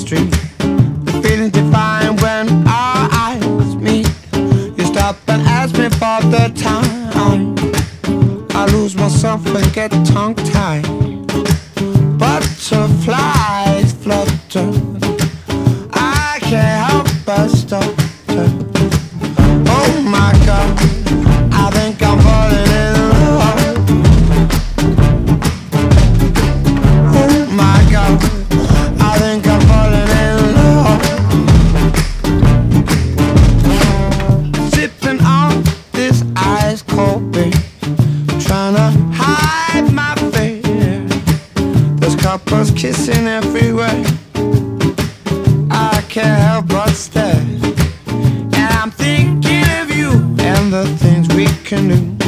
street. The feeling's divine when our eyes meet. You stop and ask me for the time. I lose myself and get tongue-tied. Butterflies flutter, I can't help but stutter. Oh my God, I think I'm falling in love. Oh my God, I think I'm falling in love. Sipping on this ice cold beer, trying to hide my fear. There's couples kissing everywhere, I can't help but stare. And I'm thinking of you and the things we can do.